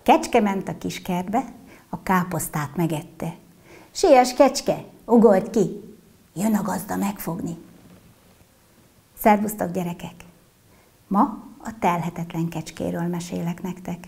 Kecske ment a kiskertbe, a káposztát megette. Siess, kecske, ugorj ki, jön a gazda megfogni. Szervusztok, gyerekek! Ma a telhetetlen kecskéről mesélek nektek.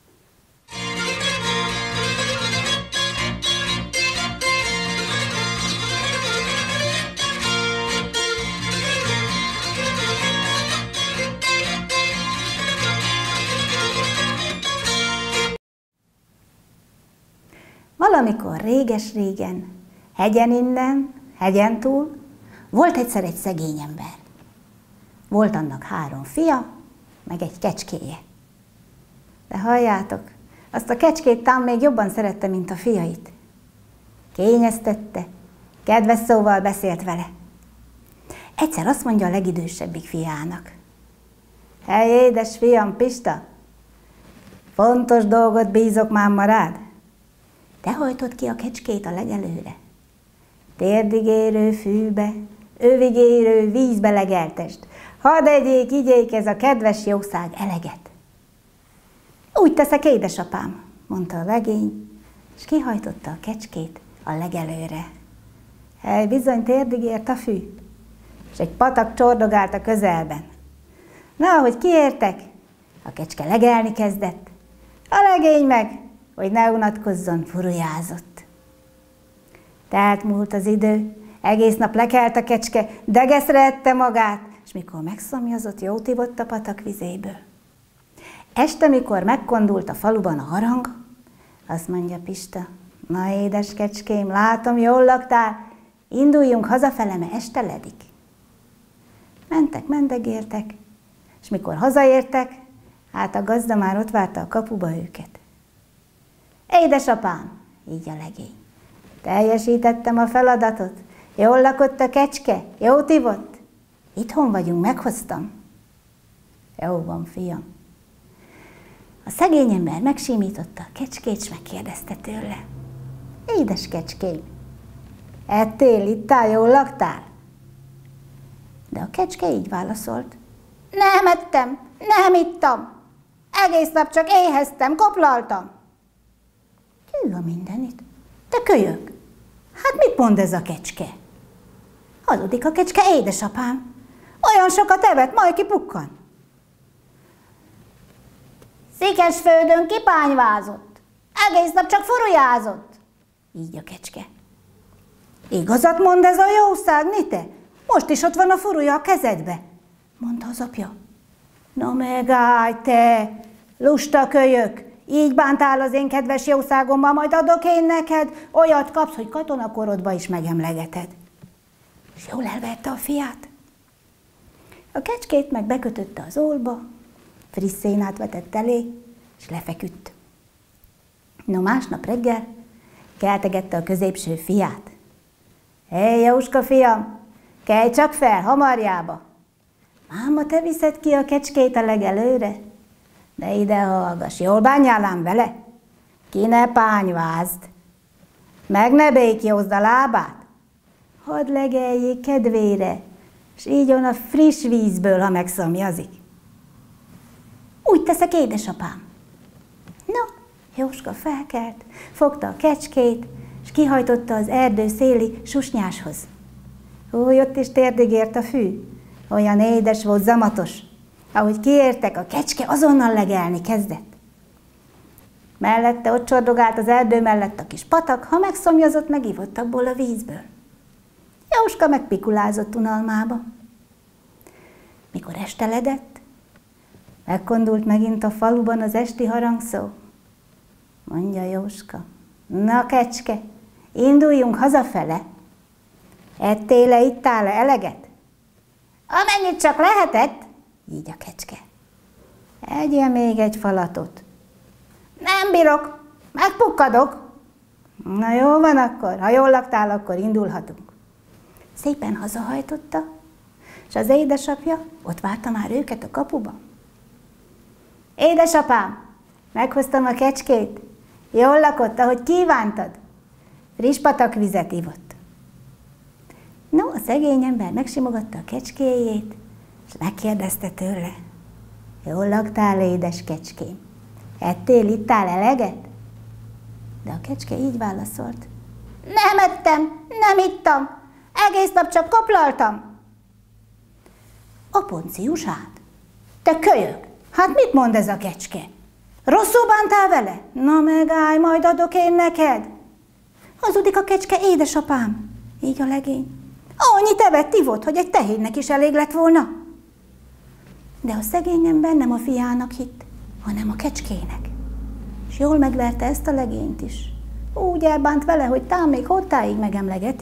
Valamikor réges-régen, hegyen innen, hegyen túl, volt egyszer egy szegény ember. Volt annak 3 fia, meg egy kecskéje. De halljátok, azt a kecskét tám még jobban szerette, mint a fiait. Kényeztette, kedves szóval beszélt vele. Egyszer azt mondja a legidősebbik fiának. Hey, édes fiam, Pista, fontos dolgot bízok mámma rád. Te hajtod ki a kecskét a legelőre. Térdig érő fűbe, övig érő vízbe legeltest. Hadd egyék, igyék ez a kedves jószág eleget. Úgy teszek, édesapám, mondta a legény, és kihajtotta a kecskét a legelőre. Hely, bizony térdig ért a fű, és egy patak csordogált a közelben. Na, ahogy kiértek, a kecske legelni kezdett, a legény meg, hogy ne unatkozzon, furujázott. Tehát múlt az idő, egész nap lekelt a kecske, degeszre ette magát, és mikor megszomjazott, jót ivott a patak vizéből. Este, mikor megkondult a faluban a harang, azt mondja Pista, na édes kecském, látom, jól laktál, induljunk hazafele, mert este ledik. Mentek, mendegértek, és mikor hazaértek, hát a gazda már ott várta a kapuba őket. Édesapám, így a legény, teljesítettem a feladatot, jól lakott a kecske, jót ivott, itthon vagyunk, meghoztam. Jó van, fiam. A szegény ember megsimította a kecskét, és megkérdezte tőle. Édes kecském, ettél, ittál, jól laktál? De a kecske így válaszolt. Nem ettem, nem ittam, egész nap csak éheztem, koplaltam. Hű a mindenit, te kölyök, hát mit mond ez a kecske? Hazudik a kecske, édesapám, olyan sokat evett, majd kipukkan. Székesföldön kipányvázott, egész nap csak furujázott. Így a kecske. Igazat mond ez a jószág, ni te? Most is ott van a furúja a kezedbe, mondta az apja. Na megállj te, lusta kölyök, így bántál az én kedves jószágommal, majd adok én neked, olyat kapsz, hogy katonakorodba is megemlegeted. És jól elvette a fiát. A kecskét meg bekötötte az ólba, friss szénát vetett elé, és lefeküdt. No, másnap reggel keltegette a középső fiát. Hé, Jóska fiam, kelj csak fel, hamarjába! Máma, te viszed ki a kecskét a legelőre? De ide hallgass, jól bánjál ám vele? Ki ne pányvázd, meg ne békjózd a lábát. Hadd legeljék kedvére, s így on a friss vízből, ha megszomjazik. Úgy teszek, édesapám. No, Jóska felkelt, fogta a kecskét, és kihajtotta az erdő széli susnyáshoz. Úgy ott is térdig ért a fű, olyan édes volt, zamatos. Ahogy kiértek, a kecske azonnal legelni kezdett. Mellette ott csordogált az erdő mellett a kis patak, ha megszomjazott, megivott abból a vízből. Jóska megpikulázott unalmába. Mikor esteledett, megkondult megint a faluban az esti harangszó. Mondja Jóska, na kecske, induljunk hazafele. Ettél-e, ittál-e eleget? Amennyit csak lehetett, így a kecske. Egyél még egy falatot. Nem bírok, megpukkadok. Na jó van akkor, ha jól laktál, akkor indulhatunk. Szépen hazahajtotta, és az édesapja ott várta már őket a kapuba. Édesapám, meghoztam a kecskét, jól lakott, ahogy kívántad. Friss patakvizet ivott. No, a szegény ember megsimogatta a kecskéjét, és megkérdezte tőle. Jól laktál, édes kecském? Ettél, ittál eleget? De a kecske így válaszolt. Nem ettem, nem ittam, egész nap csak koplaltam. A Poncius hát. Te kölyök, hát mit mond ez a kecske? Rosszul bántál vele? Na megállj, majd adok én neked. Hazudik a kecske, édesapám. Így a legény. Annyit evett, ivott, hogy egy tehénnek is elég lett volna. De a szegény ember nem a fiának hitt, hanem a kecskének. És jól megverte ezt a legényt is. Úgy elbánt vele, hogy tám még hottáig megemlegeti.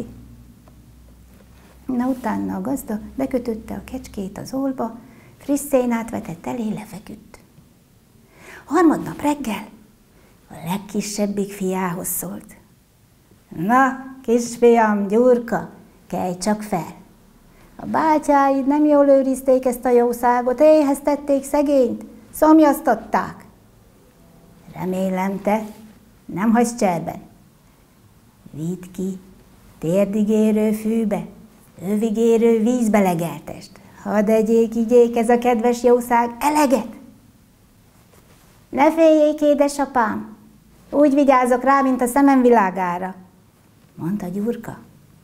Na utána a gazda bekötötte a kecskét az ólba, friss szénát vetett elé, lefeküdt. Harmadnap reggel a legkisebbik fiához szólt. Na, kisfiam, Gyurka, kelj csak fel! A bátyáid nem jól őrizték ezt a jószágot, éheztették szegényt, szomjaztatták. Remélem te nem hagysz cserben. Vidd ki térdig érő fűbe, övig érő vízbe legeltest. Hadd egyék, igyék ez a kedves jószág eleget. Ne féljék, édesapám, úgy vigyázok rá, mint a szemem világára, mondta Gyurka.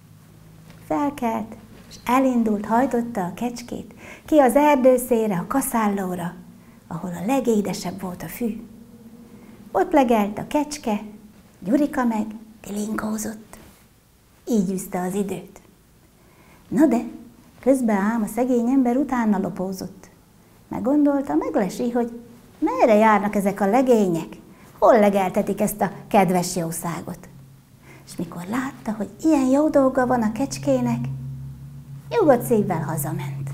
Felkelt, és elindult, hajtotta a kecskét ki az erdőszélre, a kaszállóra, ahol a legédesebb volt a fű. Ott legelt a kecske, Gyurika meg tilinkózott. Így üzte az időt. Na de, közben ám a szegény ember utána lopózott. Meggondolta, meglesi, hogy merre járnak ezek a legények, hol legeltetik ezt a kedves jószágot. És mikor látta, hogy ilyen jó dolga van a kecskének, nyugodt szívvel hazament.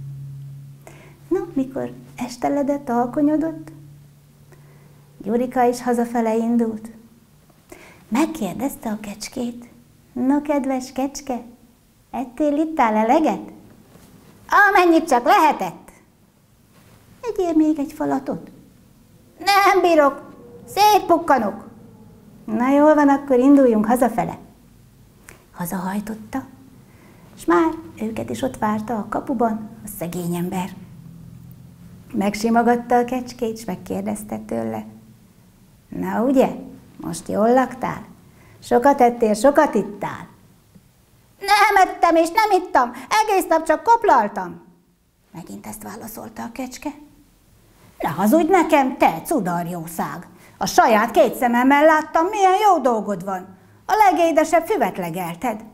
Na, mikor esteledett, alkonyodott, Gyurika is hazafele indult. Megkérdezte a kecskét, no, kedves kecske, ettél, ittál eleget? Amennyit csak lehetett. Egyél még egy falatot? Nem bírok, szétpukkanok. Na jól van, akkor induljunk hazafele. Hazahajtotta, és már őket is ott várta a kapuban a szegény ember. Megsimogatta a kecskét, és megkérdezte tőle. Na ugye, most jól laktál? Sokat ettél, sokat ittál? Nem ettem és nem ittam, egész nap csak koplaltam. Megint ezt válaszolta a kecske. Ne hazudj nekem, te cudarjószág! A saját két szememmel láttam, milyen jó dolgod van. A legédesebb füvet legelted.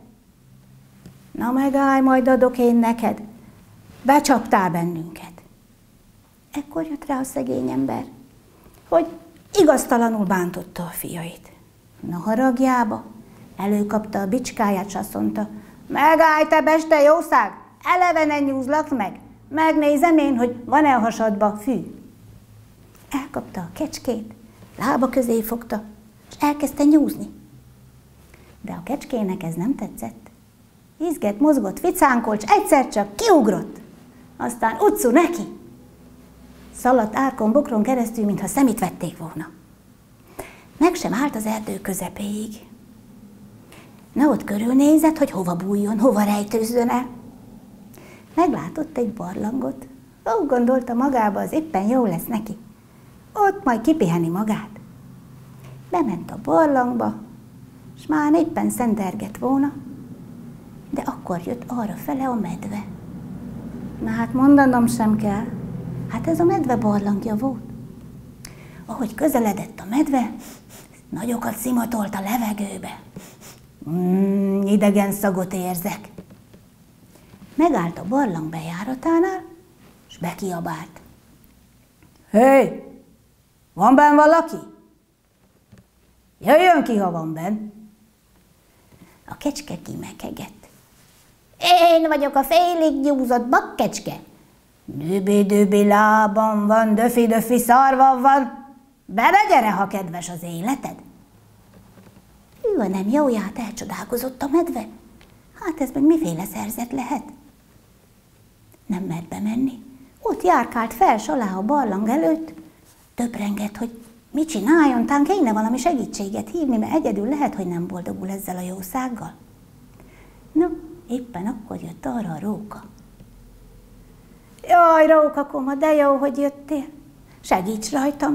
Na megállj, majd adok én neked. Becsaptál bennünket. Ekkor jött rá a szegény ember, hogy igaztalanul bántotta a fiait. Na haragjába előkapta a bicskáját, és azt mondta, megállj, te beste jószág, elevenen nyúzlak meg, megnézem én, hogy van-e a hasadba fű. Elkapta a kecskét, lába közé fogta, és elkezdte nyúzni. De a kecskének ez nem tetszett. Izgett, mozgott, ficánkolt, és egyszer csak kiugrott. Aztán utcu neki. Szaladt árkon, bokron keresztül, mintha szemét vették volna. Meg sem állt az erdő közepéig. Na ott körülnézett, hogy hova bújjon, hova rejtőzzön el. Meglátott egy barlangot. Úgy gondolta magába, az éppen jó lesz neki. Ott majd kipiheni magát. Bement a barlangba, és már éppen szendergett volna, de akkor jött arra fele a medve. Na hát mondanom sem kell, hát ez a medve barlangja volt. Ahogy közeledett a medve, nagyokat szimatolt a levegőbe. Idegen szagot érzek. Megállt a barlang bejáratánál, és bekiabált. Hé, van benn valaki? Jöjjön ki, ha van benn. A kecske kimekegett. Én vagyok a félig gyúzott bakkecske. Döbi-döbi lábam van, döfi-döfi szarvam van. Belegyere, ha kedves az életed. Ő a nem jóját elcsodálkozott a medve. Hát ez meg miféle szerzet lehet? Nem mert bemenni. Ott járkált fel s alá a barlang előtt. Töprengett, hogy mit csináljon, tán kéne valami segítséget hívni, mert egyedül lehet, hogy nem boldogul ezzel a jószággal. No, éppen akkor jött arra a róka. Jaj, rókakoma, de jó, hogy jöttél. Segíts rajtam,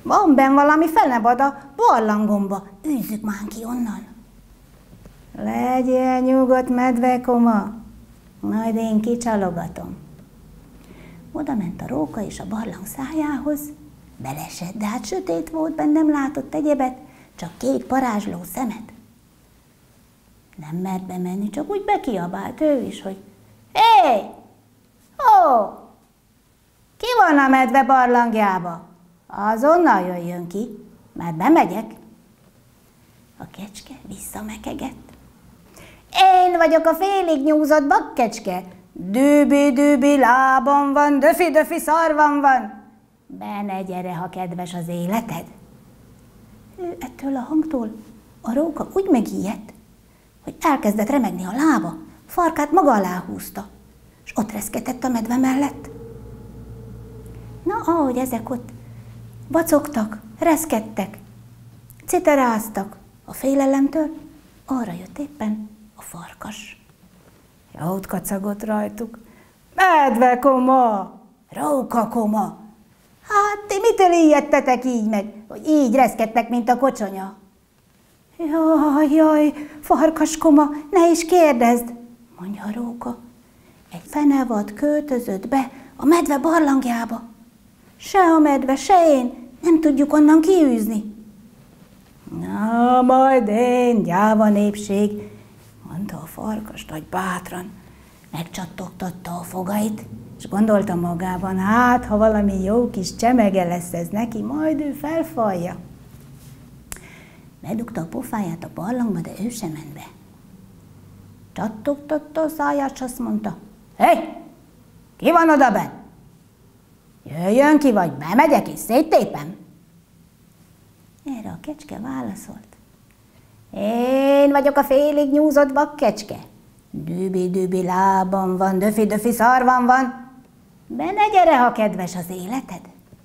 Van benn valami fenebad a barlangomba, űzzük már ki onnan. Legyél nyugodt, medvekoma, majd én kicsalogatom. Oda ment a róka és a barlang szájához, belesett, de hát sötét volt, benn nem látott egyebet, csak kék parázsló szemet. Nem mert bemenni, csak úgy bekiabált ő is, hogy hé! Ó! Ki van a medve barlangjába? Azonnal jöjjön ki, mert bemegyek. A kecske visszamekegett. Én vagyok a félig nyúzott bakkecske. Dűbi-dűbi lábam van, döfi-döfi szarvam van. Be ne gyere, ha kedves az életed. Ő ettől a hangtól a róka úgy megijedt, hogy elkezdett remegni a lába, farkát maga alá húzta, és ott reszketett a medve mellett. Na, ahogy ezek ott vacogtak, reszkettek, citeráztak a félelemtől, arra jött éppen a farkas. Jót kacagott rajtuk. Medvekoma, rókakoma, hát ti mitől ijedtetek így meg, hogy így reszkettek, mint a kocsonya? Jaj, farkaskoma, ne is kérdezd, mondja a róka. Egy fenevad költözött be a medve barlangjába. Se a medve, se én nem tudjuk onnan kiűzni. Na, majd én, gyáva népség, mondta a farkas nagy bátran. Megcsattogtatta a fogait, és gondolta magában, hát, ha valami jó kis csemege lesz ez neki, majd ő felfalja. Bedugta a pofáját a barlangba, de ő sem ment be. Csattogtatta a száját, és azt mondta, hé, ki van odabenn? Jöjjön ki, vagy bemegyek és széttépem. Erre a kecske válaszolt. Én vagyok a félig nyúzott bakkecske. Dübi-dübi lábam van, döfi-döfi szarvam van. Be ne gyere, ha kedves az életed.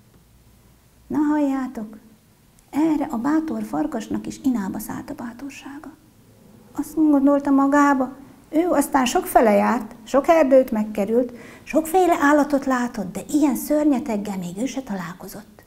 Na halljátok, erre a bátor farkasnak is inába szállt a bátorsága. Azt gondolta magába, ő aztán sokfele járt, sok erdőt megkerült, sokféle állatot látott, de ilyen szörnyeteggel még ő se találkozott.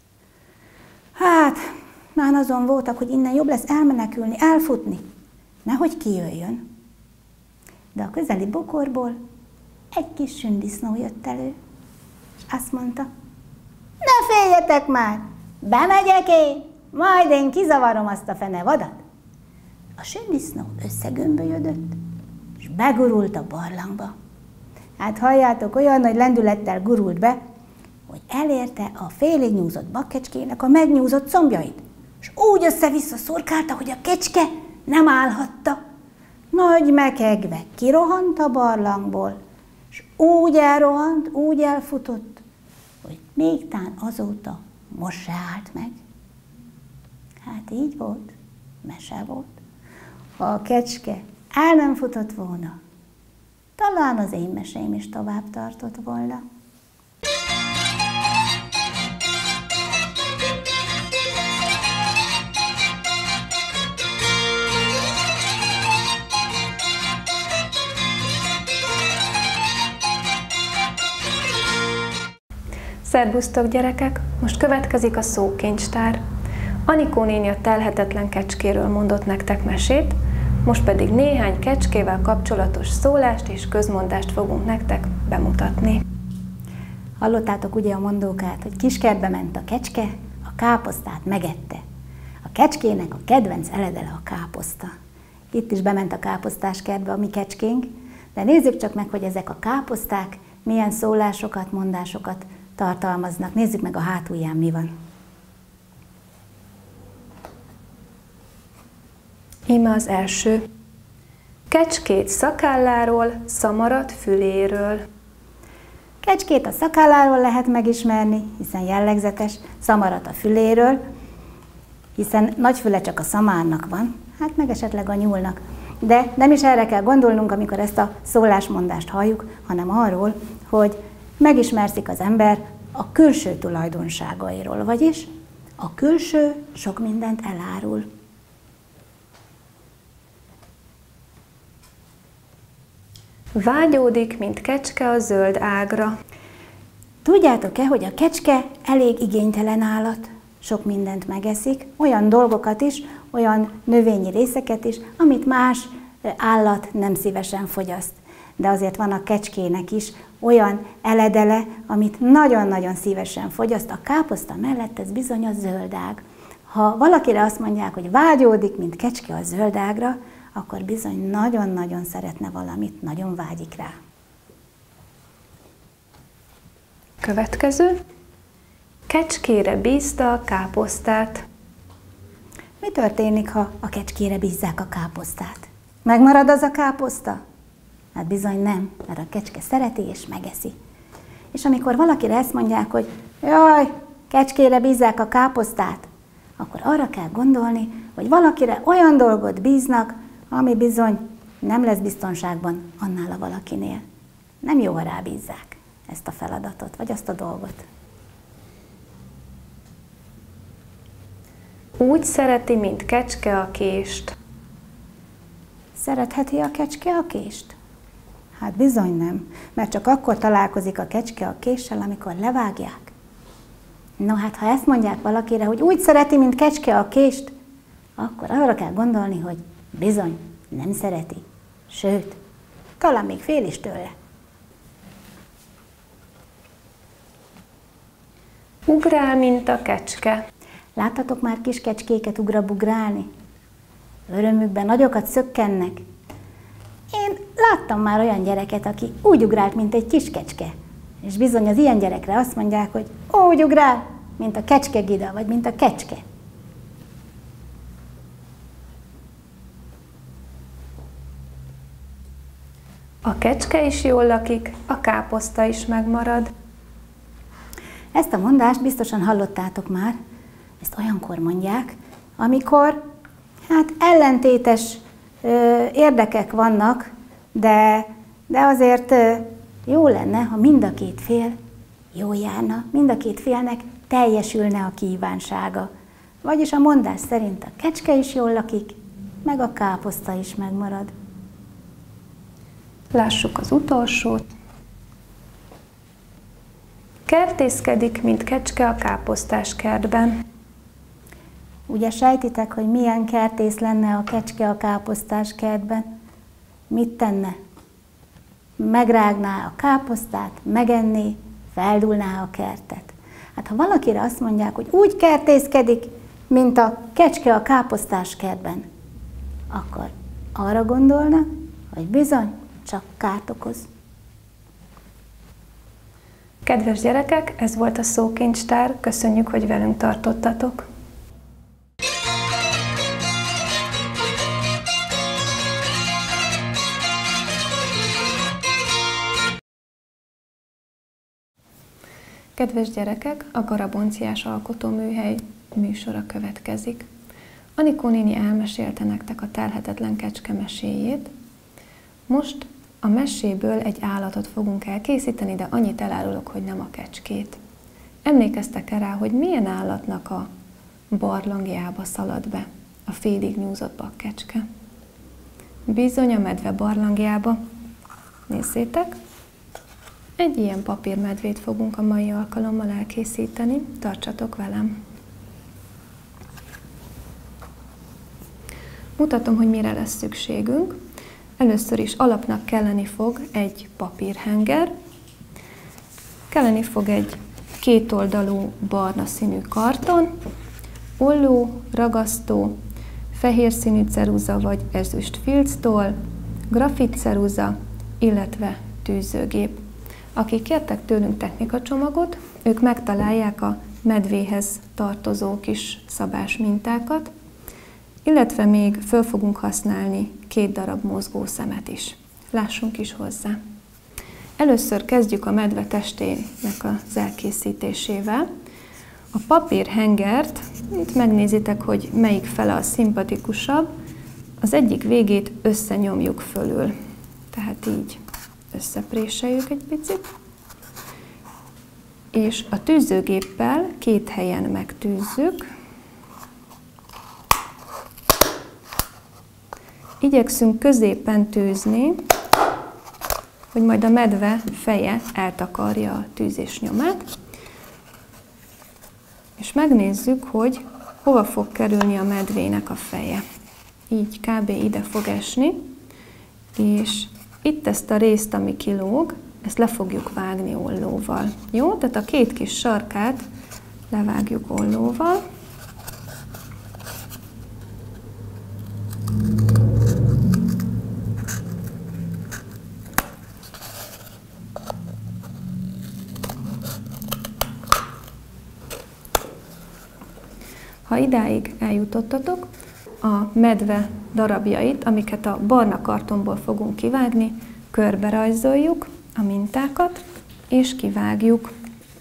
Hát, már azon voltak, hogy innen jobb lesz elmenekülni, elfutni, nehogy kijöjjön. De a közeli bokorból egy kis sündisznó jött elő, és azt mondta, ne féljetek már, bemegyek én, majd én kizavarom azt a fenevadat. A sündisznó összegömbölyödött, és begurult a barlangba. Hát halljátok, olyan nagy lendülettel gurult be, hogy elérte a félig nyúzott bakkecskének a megnyúzott combjait, és úgy össze-vissza szurkálta, hogy a kecske nem állhatta. Nagy mekegve kirohant a barlangból, és úgy elrohant, úgy elfutott, hogy még tán azóta most se állt meg. Hát így volt, mese volt. Ha a kecske el nem futott volna, talán az én mesém is tovább tartott volna. Szerbusztok, gyerekek! Most következik a szókincstár. Anikó néni a telhetetlen kecskéről mondott nektek mesét, most pedig néhány kecskével kapcsolatos szólást és közmondást fogunk nektek bemutatni. Hallottátok ugye a mondókát, hogy kiskertbe ment a kecske, a káposztát megette. A kecskének a kedvenc eledele a káposzta. Itt is bement a káposztás kertbe a mi kecskénk, de nézzük csak meg, hogy ezek a káposzták milyen szólásokat, mondásokat tartalmaznak. Nézzük meg a hátulján, mi van. Íme az első. Kecskét szakálláról, szamarat füléről. Kecskét a szakálláról lehet megismerni, hiszen jellegzetes, szamarat a füléről, hiszen nagy füle csak a szamárnak van, hát meg esetleg a nyúlnak. De nem is erre kell gondolnunk, amikor ezt a szólásmondást halljuk, hanem arról, hogy megismerszik az ember a külső tulajdonságairól, vagyis a külső sok mindent elárul. Vágyódik, mint kecske a zöld ágra. Tudjátok-e, hogy a kecske elég igénytelen állat? sok mindent megeszik, olyan dolgokat is, olyan növényi részeket is, amit más állat nem szívesen fogyaszt. De azért van a kecskének is olyan eledele, amit nagyon-nagyon szívesen fogyaszt. A káposzta mellett ez bizony a zöldág. Ha valakire azt mondják, hogy vágyódik, mint kecske a zöldágra, akkor bizony nagyon-nagyon szeretne valamit, nagyon vágyik rá. Következő. Kecskére bízta a káposztát. Mi történik, ha a kecskére bízzák a káposztát? Megmarad az a káposzta? Hát bizony nem, mert a kecske szereti és megeszi. És amikor valakire ezt mondják, hogy jaj, kecskére bízzák a káposztát, akkor arra kell gondolni, hogy valakire olyan dolgot bíznak, ami bizony nem lesz biztonságban annál a valakinél. Nem jó, ha rábízzák ezt a feladatot, vagy azt a dolgot. Úgy szereti, mint kecske a kést. Szeretheti a kecske a kést? Hát bizony nem, mert csak akkor találkozik a kecske a késsel, amikor levágják. No hát, ha ezt mondják valakire, hogy úgy szereti, mint kecske a kést, akkor arra kell gondolni, hogy bizony nem szereti. Sőt, talán még fél is tőle. Ugrál, mint a kecske. Láttatok már kis kecskéket ugrabugrálni? Örömükben nagyokat szökkennek. Én láttam már olyan gyereket, aki úgy ugrált, mint egy kis kecske. És bizony az ilyen gyerekre azt mondják, hogy úgy ugrál, mint a kecskegida, vagy mint a kecske. A kecske is jól lakik, a káposzta is megmarad. Ezt a mondást biztosan hallottátok már. Ezt olyankor mondják, amikor hát ellentétes érdekek vannak, de azért jó lenne, ha mind a két fél jól járna, mind a két félnek teljesülne a kívánsága. Vagyis a mondás szerint a kecske is jól lakik, meg a káposzta is megmarad. Lássuk az utolsót. Kertészkedik, mint kecske a káposztás kertben. Ugye sejtitek, hogy milyen kertész lenne a kecske a káposztás kertben? Mit tenne? Megrágná a káposztát, megenné, feldúlná a kertet. Hát ha valakire azt mondják, hogy úgy kertészkedik, mint a kecske a káposztás kertben, akkor arra gondolna, hogy bizony csak kárt okoz. Kedves gyerekek, ez volt a Szókincstár, köszönjük, hogy velünk tartottatok. Kedves gyerekek, a Garabonciás Alkotóműhely műsora következik. Anikó néni elmesélte nektek a telhetetlen kecske meséjét. Most a meséből egy állatot fogunk elkészíteni, de annyit elárulok, hogy nem a kecskét. Emlékeztek-e rá, hogy milyen állatnak a barlangjába szalad be a félig nyúzott bakkecske? Bizony a medve barlangjába. Nézzétek! Egy ilyen papírmedvét fogunk a mai alkalommal elkészíteni. Tartsatok velem! Mutatom, hogy mire lesz szükségünk. Először is alapnak kelleni fog egy papírhenger, kelleni fog egy kétoldalú barna színű karton, olló, ragasztó, fehér színű ceruza vagy ezüst filctoll, grafitceruza, illetve tűzőgép. Akik kértek tőlünk technikacsomagot, ők megtalálják a medvéhez tartozó kis szabás mintákat, illetve még föl fogunk használni 2 darab mozgószemet is. Lássunk is hozzá. Először kezdjük a medve testének az elkészítésével. A papírhengert, itt megnézitek, hogy melyik fele a szimpatikusabb, az egyik végét összenyomjuk fölül. Tehát így összepréseljük egy picit. És a tűzőgéppel 2 helyen megtűzzük. Igyekszünk középen tűzni, hogy majd a medve feje eltakarja a tűzés nyomát. és megnézzük, hogy hova fog kerülni a medvének a feje. Így kb. Ide fog esni, és itt ezt a részt, ami kilóg, ezt le fogjuk vágni ollóval. Jó? Tehát a két kis sarkát levágjuk ollóval. Ha idáig eljutottatok, a medve darabjait, amiket a barna kartonból fogunk kivágni, körbe rajzoljuk a mintákat, és kivágjuk.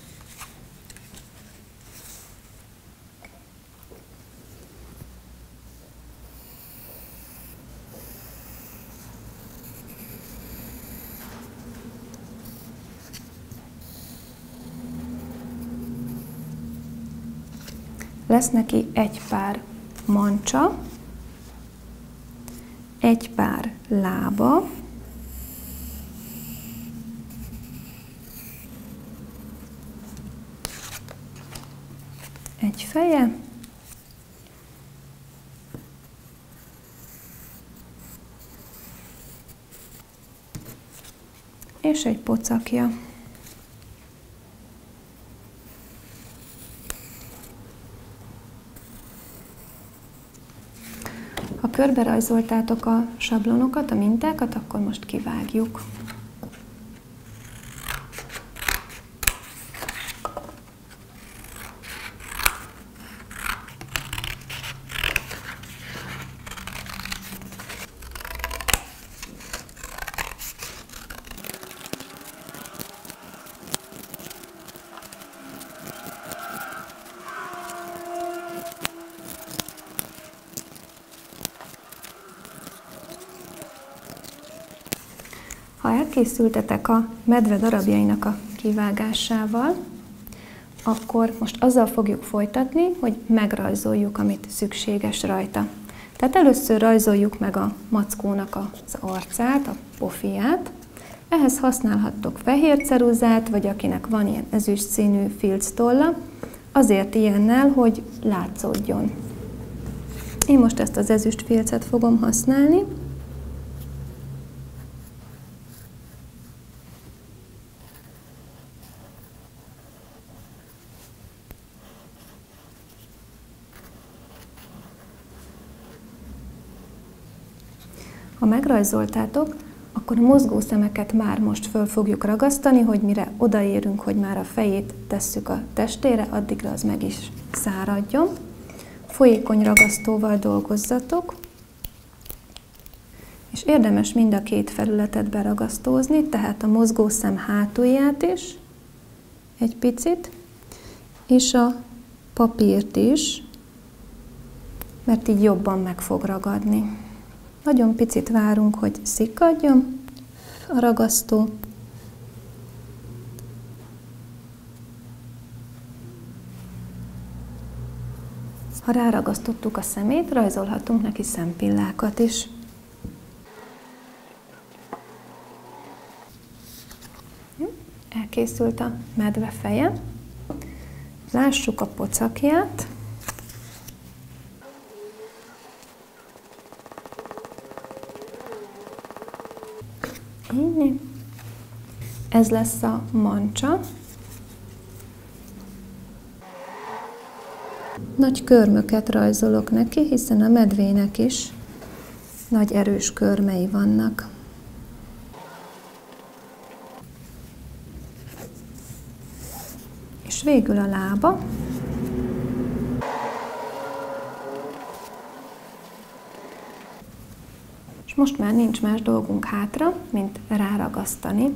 Lesz neki egy pár mancsa, egy pár lába, egy feje, és egy pocakja. Ha körbe rajzoltátok a sablonokat, a mintákat, akkor most kivágjuk. Ha elkészültetek a medve darabjainak a kivágásával, akkor most azzal fogjuk folytatni, hogy megrajzoljuk, amit szükséges rajta. Tehát először rajzoljuk meg a mackónak az arcát, a pofiját. Ehhez használhattok fehér ceruzát, vagy akinek van ilyen ezüst színű filctolla, azért ilyennel, hogy látszódjon. Én most ezt az ezüst filcet fogom használni. Ha megrajzoltátok, akkor a mozgó szemeket már most föl fogjuk ragasztani, hogy mire odaérünk, hogy már a fejét tesszük a testére, addigra az meg is száradjon. Folyékony ragasztóval dolgozzatok, és érdemes mind a két felületet beragasztózni, tehát a mozgószem hátulját is egy picit, és a papírt is, mert így jobban meg fog ragadni. Nagyon picit várunk, hogy szikkadjon a ragasztó. Ha ráragasztottuk a szemét, rajzolhatunk neki szempillákat is. Elkészült a medve feje. Lássuk a pocakját. Ez lesz a mancsa. Nagy körmöket rajzolok neki, hiszen a medvének is nagy erős körmei vannak. És végül a lába. És most már nincs más dolgunk hátra, mint ráragasztani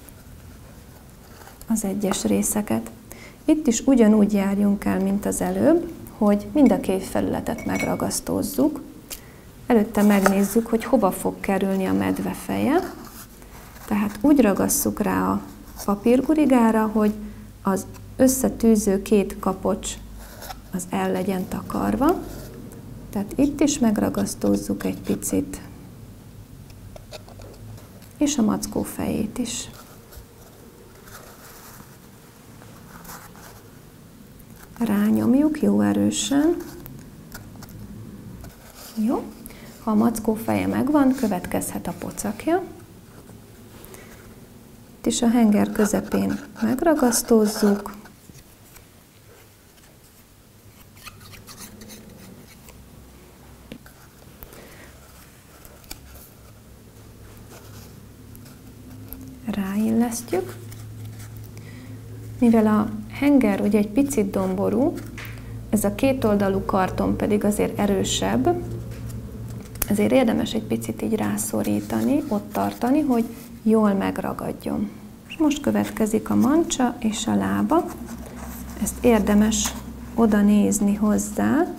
az egyes részeket. Itt is ugyanúgy járjunk el, mint az előbb, hogy mind a két felületet megragasztózzuk. Előtte megnézzük, hogy hova fog kerülni a medve feje. Tehát úgy ragasszuk rá a papírgurigára, hogy az összetűző két kapocs az el legyen takarva. Tehát itt is megragasztózzuk egy picit, és a mackó fejét is. rányomjuk jó erősen. Jó. Ha a mackó feje megvan, következhet a pocakja. Itt is a henger közepén megragasztózzuk. Ráillesztjük. Mivel a henger ugye egy picit domború, ez a kétoldalú karton pedig azért erősebb, ezért érdemes egy picit így rászorítani, ott tartani, hogy jól megragadjon. És most következik a mancsa és a lába. Ezt érdemes oda nézni hozzá.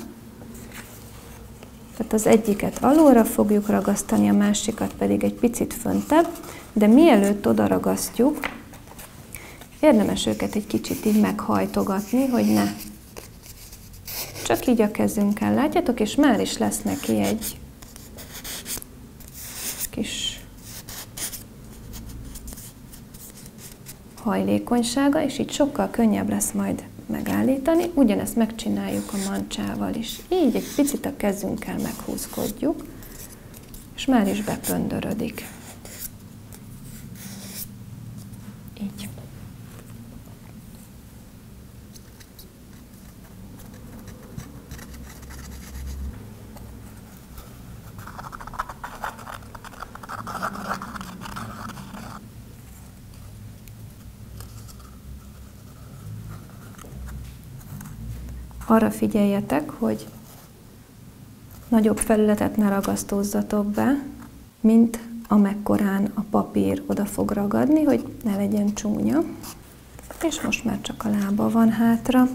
Tehát az egyiket alulra fogjuk ragasztani, a másikat pedig egy picit föntebb, de mielőtt oda ragasztjuk, érdemes őket egy kicsit így meghajtogatni, hogy ne. Csak így a kezünkkel, látjátok, és már is lesz neki egy kis hajlékonysága, és így sokkal könnyebb lesz majd megállítani. Ugyanezt megcsináljuk a mancsával is. Így egy picit a kezünkkel meghúzkodjuk, és már is bepöndörödik. Így. Arra figyeljetek, hogy nagyobb felületet ne ragasztózzatok be, mint amekkorán a papír oda fog ragadni, hogy ne legyen csúnya. És most már csak a lába van hátra.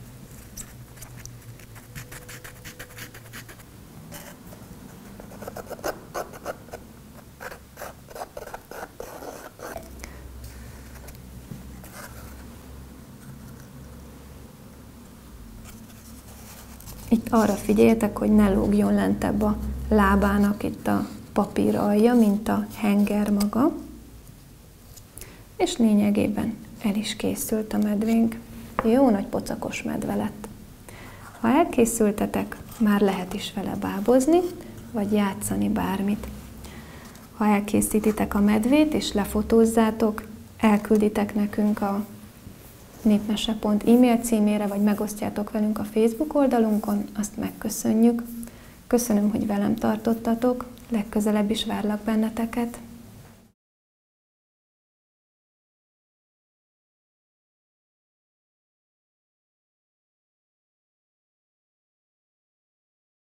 Itt arra figyeljetek, hogy ne lógjon lentebb a lábának itt a papír alja, mint a henger maga. És lényegében el is készült a medvénk. Jó nagy pocakos medve lett. Ha elkészültetek, már lehet is vele bábozni, vagy játszani bármit. Ha elkészítitek a medvét és lefotózzátok, elkülditek nekünk a népmese.e-mail címére, vagy megosztjátok velünk a Facebook oldalunkon, azt megköszönjük. Köszönöm, hogy velem tartottatok, legközelebb is várlak benneteket.